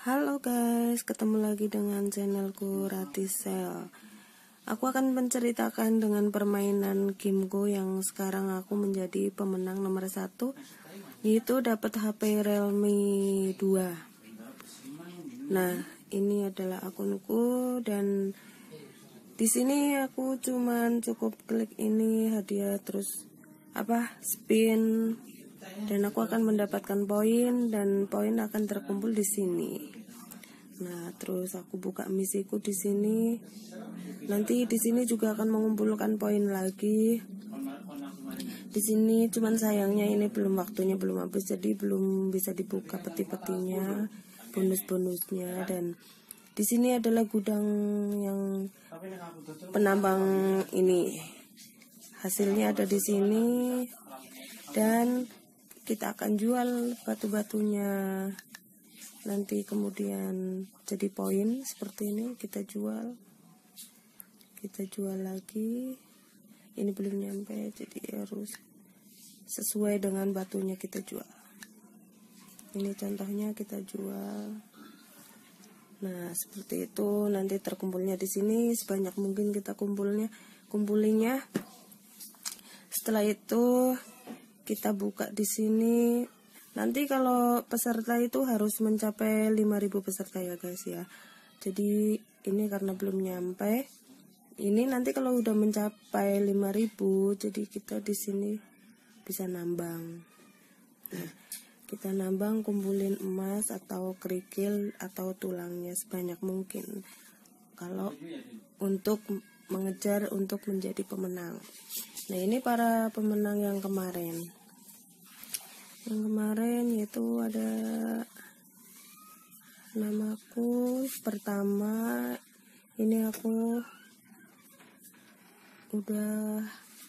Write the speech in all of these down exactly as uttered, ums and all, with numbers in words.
Halo guys, ketemu lagi dengan channelku Ratisel. Aku akan menceritakan dengan permainan gameku yang sekarang aku menjadi pemenang nomor satu, yaitu dapat H P Realme dua. Nah, ini adalah akunku dan di sini aku cuman cukup klik ini hadiah terus apa spin. Dan aku akan mendapatkan poin dan poin akan terkumpul di sini. Nah, terus aku buka misiku di sini. Nanti di sini juga akan mengumpulkan poin lagi. Di sini cuman sayangnya ini belum waktunya belum habis, jadi belum bisa dibuka peti-petinya, bonus-bonusnya. Dan di sini adalah gudang yang penambang ini. Hasilnya ada di sini dan kita akan jual batu-batunya nanti kemudian jadi poin seperti ini. Kita jual kita jual lagi, ini belum nyampe jadi harus sesuai dengan batunya kita jual. Ini contohnya kita jual. Nah seperti itu, nanti terkumpulnya di sini sebanyak mungkin kita kumpulnya kumpulinya. Setelah itu kita buka di sini. Nanti kalau peserta itu harus mencapai lima ribu peserta ya guys ya. Jadi ini karena belum nyampe. Ini nanti kalau udah mencapai lima ribu, jadi kita di sini bisa nambang. Nah, kita nambang kumpulin emas atau kerikil atau tulangnya sebanyak mungkin. Kalau untuk mengejar untuk menjadi pemenang. Nah, ini para pemenang yang kemarin. Yang kemarin yaitu ada namaku pertama. Ini aku udah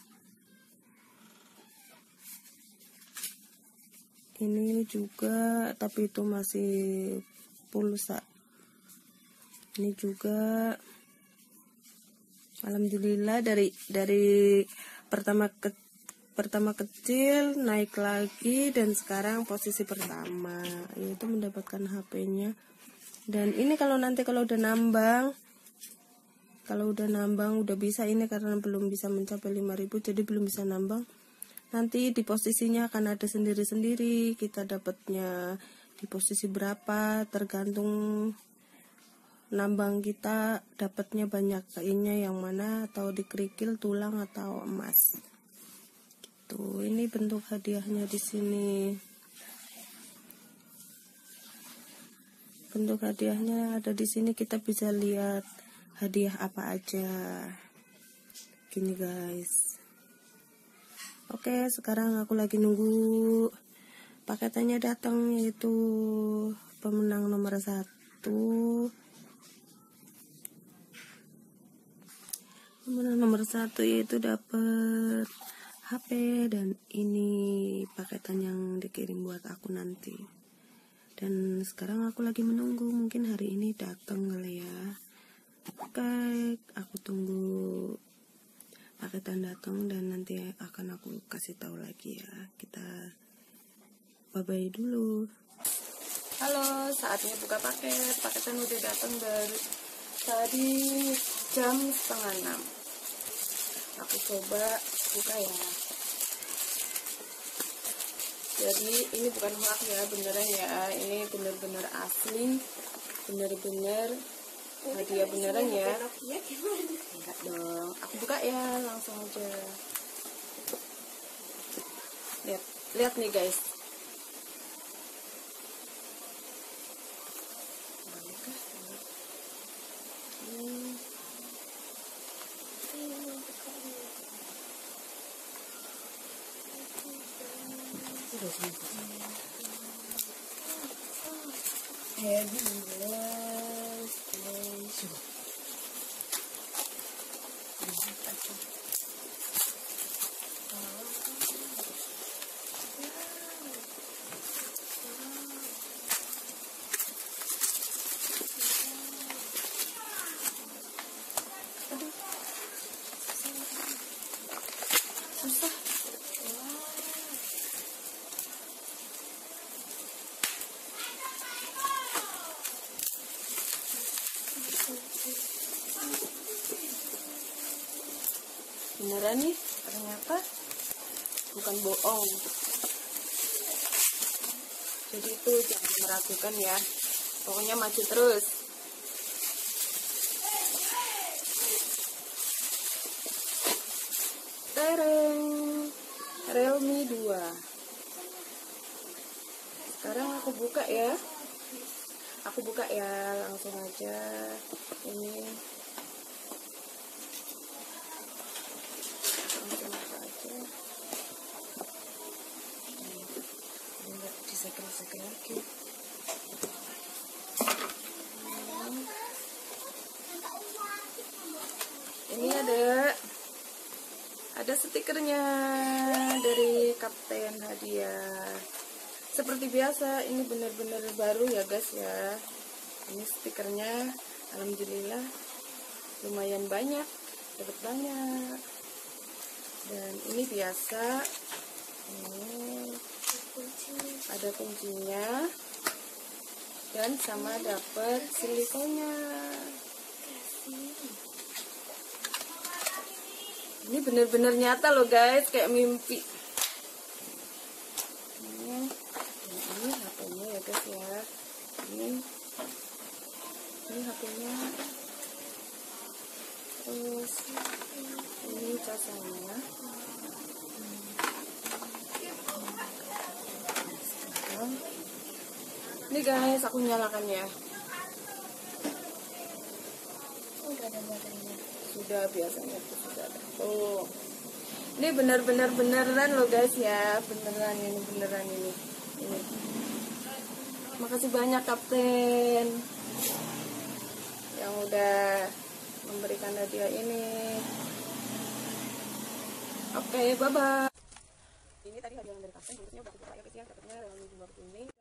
ini juga, tapi itu masih pulsa. Ini juga alhamdulillah dari dari pertama ke pertama kecil naik lagi dan sekarang posisi pertama, yaitu mendapatkan H P-nya. Dan ini kalau nanti kalau udah nambang kalau udah nambang udah bisa, ini karena belum bisa mencapai lima ribu jadi belum bisa nambang. Nanti di posisinya akan ada sendiri-sendiri, kita dapatnya di posisi berapa tergantung nambang kita dapatnya banyak kayaknya yang mana, atau di kerikil, tulang atau emas. Tuh, ini bentuk hadiahnya di sini. Bentuk hadiahnya ada di sini, kita bisa lihat hadiah apa aja. Gini guys. Oke, sekarang aku lagi nunggu paketannya datang, yaitu pemenang nomor satu. Pemenang nomor satu yaitu dapat H P dan ini paketan yang dikirim buat aku nanti. Dan sekarang aku lagi menunggu, mungkin hari ini datang kali ya. Oke, aku tunggu paketan datang dan nanti akan aku kasih tahu lagi ya. Kita bye bye dulu. Halo, saatnya buka paket. Paketan udah datang dari tadi jam setengah enam. Aku coba buka ya. Jadi ini bukan hoax ya, beneran ya. Ini bener-bener asli, bener-bener hadiah beneran ya. Enggak dong, aku buka ya langsung aja. Lihat, lihat nih guys. Heavy revelation. Susah. Beneran nih, ternyata bukan bohong. Jadi itu jangan meragukan ya, pokoknya maju terus. Tereng, Realme dua. Sekarang aku buka ya. Aku buka ya, langsung aja. Ini langsung aja. Ini enggak disegel-segel lagi. Ini ada ada stikernya dari Kapten Hadiah. Seperti biasa, ini benar-benar baru ya guys ya. Ini stikernya, alhamdulillah lumayan banyak, dapat banyak. Dan ini biasa, ini ada kuncinya dan sama dapat silikonnya. Ini benar-benar nyata loh guys, kayak mimpi. Ini H P-nya ya guys ya. Ini ini H P-nya. Terus ini casanya. Ini guys, aku nyalakan ya. Udah ada baterainya. Sudah, biasanya itu sudah ada. Oh, ini benar-benar beneran loh guys ya, beneran ini beneran ini. Ini. Makasih banyak Kapten yang udah memberikan hadiah ini. Oke, okay, bye bye. Ini tadi hadiah dari Kapten, bentuknya udah aku buka ya guys ya, dapatnya dalam dua ini.